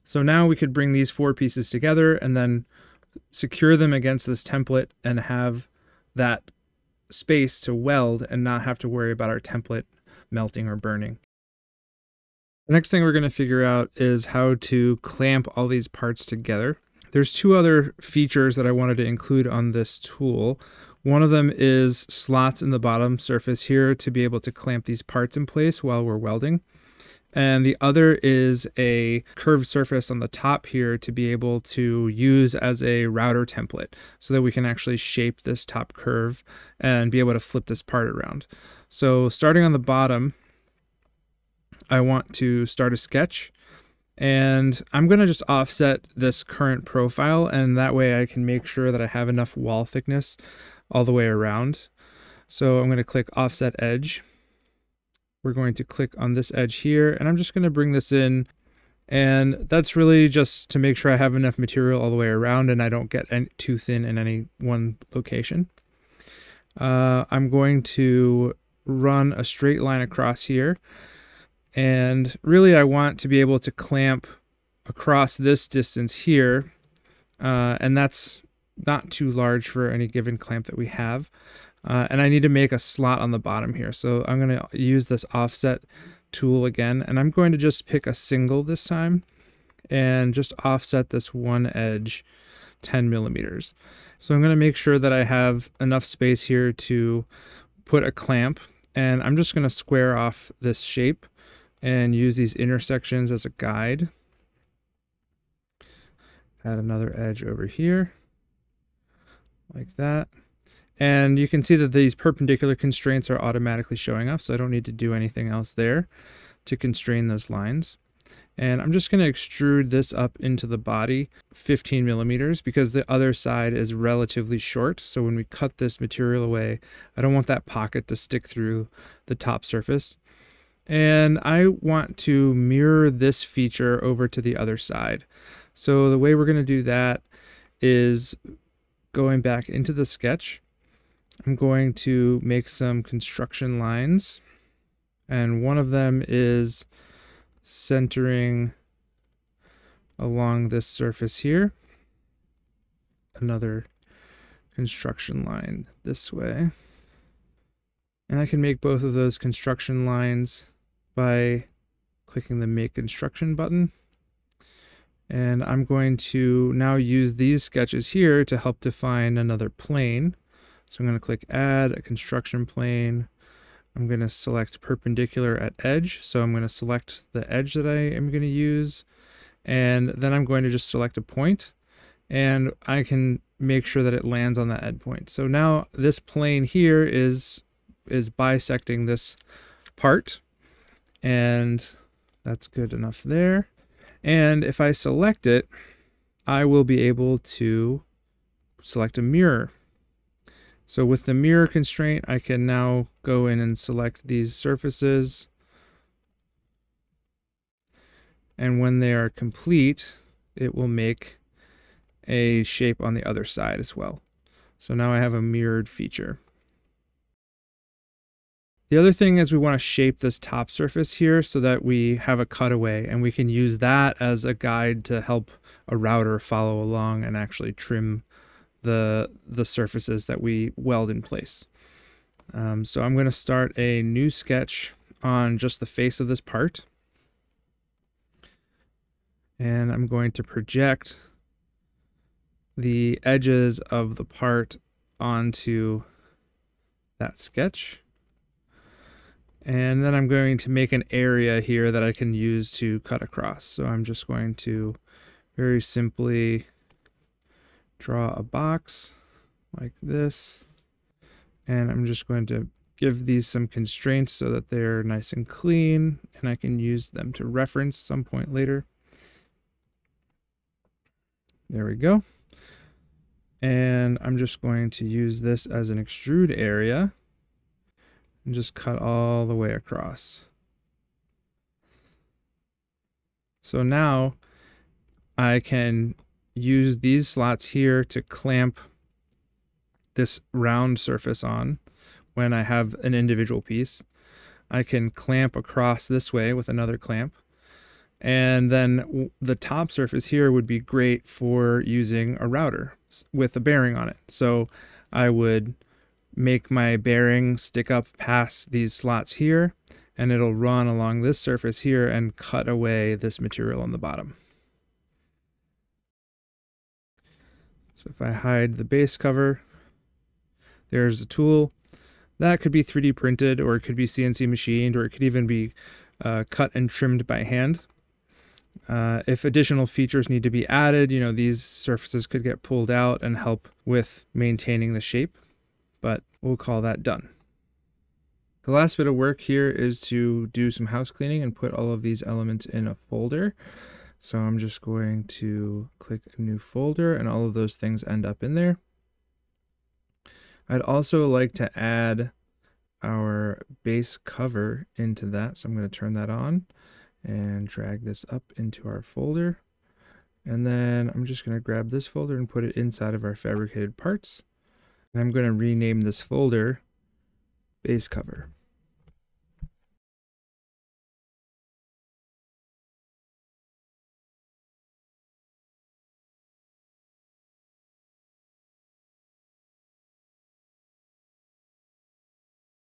So now we could bring these 4 pieces together and then secure them against this template and have that space to weld and not have to worry about our template melting or burning. The next thing we're going to figure out is how to clamp all these parts together. There's 2 other features that I wanted to include on this tool. One of them is slots in the bottom surface here to be able to clamp these parts in place while we're welding. And the other is a curved surface on the top here to be able to use as a router template so that we can actually shape this top curve and be able to flip this part around. So starting on the bottom, I want to start a sketch, and I'm going to just offset this current profile, and that way I can make sure that I have enough wall thickness all the way around. So I'm going to click offset edge. We're going to click on this edge here, and I'm just going to bring this in, and that's really just to make sure I have enough material all the way around and I don't get too thin in any one location. I'm going to run a straight line across here, and really I want to be able to clamp across this distance here, and that's not too large for any given clamp that we have. And I need to make a slot on the bottom here. So I'm going to use this offset tool again, and I'm going to just pick a single this time and just offset this one edge 10 millimeters. So I'm going to make sure that I have enough space here to put a clamp, and I'm just going to square off this shape and use these intersections as a guide. Add another edge over here like that. And you can see that these perpendicular constraints are automatically showing up, so I don't need to do anything else there to constrain those lines. And I'm just going to extrude this up into the body 15 millimeters because the other side is relatively short. So when we cut this material away, I don't want that pocket to stick through the top surface. And I want to mirror this feature over to the other side. So the way we're going to do that is going back into the sketch. I'm going to make some construction lines, and one of them is centering along this surface here. Another construction line this way. And I can make both of those construction lines by clicking the Make Construction button. And I'm going to now use these sketches here to help define another plane. So I'm going to click Add a Construction Plane. I'm going to select Perpendicular at Edge. So I'm going to select the edge that I am going to use. And then I'm going to just select a point. And I can make sure that it lands on that endpoint. So now this plane here is bisecting this part. And that's good enough there. And if I select it, I will be able to select a mirror. So with the mirror constraint, I can now go in and select these surfaces. And when they are complete, it will make a shape on the other side as well. So now I have a mirrored feature. The other thing is we want to shape this top surface here so that we have a cutaway, and we can use that as a guide to help a router follow along and actually trim the surfaces that we weld in place. So I'm going to start a new sketch on just the face of this part. And I'm going to project the edges of the part onto that sketch. And then I'm going to make an area here that I can use to cut across. So I'm just going to very simply draw a box like this. And I'm just going to give these some constraints so that they're nice and clean, and I can use them to reference some point later. There we go. And I'm just going to use this as an extrude area and just cut all the way across. So now I can use these slots here to clamp this round surface on when I have an individual piece. I can clamp across this way with another clamp. And then the top surface here would be great for using a router with a bearing on it. So I would make my bearing stick up past these slots here, and it'll run along this surface here and cut away this material on the bottom. So if I hide the base cover, there's the tool. That could be 3D printed, or it could be CNC machined, or it could even be cut and trimmed by hand. If additional features need to be added, these surfaces could get pulled out and help with maintaining the shape, but we'll call that done. The last bit of work here is to do some house cleaning and put all of these elements in a folder. So I'm just going to click a new folder, and all of those things end up in there. I'd also like to add our base cover into that, so I'm going to turn that on and drag this up into our folder. And then I'm just going to grab this folder and put it inside of our fabricated parts. And I'm going to rename this folder base cover.